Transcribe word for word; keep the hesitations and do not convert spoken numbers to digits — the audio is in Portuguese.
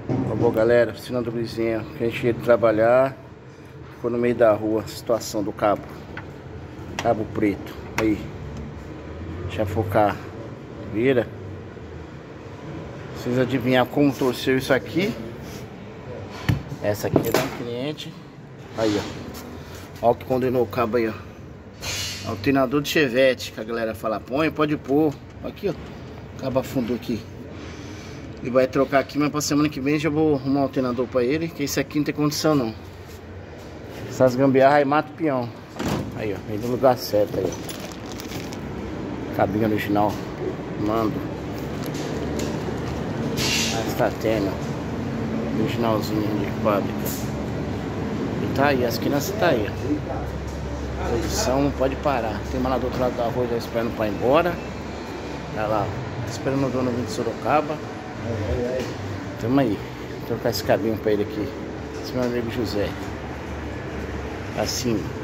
Tá bom, galera, oficina do vizinho, que a gente ia trabalhar, ficou no meio da rua, situação do cabo, cabo preto, aí, deixa eu focar, vira, precisa adivinhar como torceu isso aqui, essa aqui é da um cliente, aí ó, ó o que condenou o cabo aí ó, alternador de Chevette, que a galera fala, põe, pode pôr, aqui ó, cabo afundou aqui. Ele vai trocar aqui, mas pra semana que vem já vou arrumar um alternador pra ele, que esse aqui não tem condição não. Essas gambiarras aí mata o peão. Aí ó, vem no lugar certo aí ó. Cabinho original, mando. A estatena, originalzinho de fábrica. E tá aí, as crianças tá aí ó. Posição não pode parar. Tem uma lá do outro lado da rua já esperando pra ir embora. Tá lá, esperando o dono vir de Sorocaba. Tamo aí, vou trocar esse cabinho pra ele aqui. Esse meu amigo José. Assim.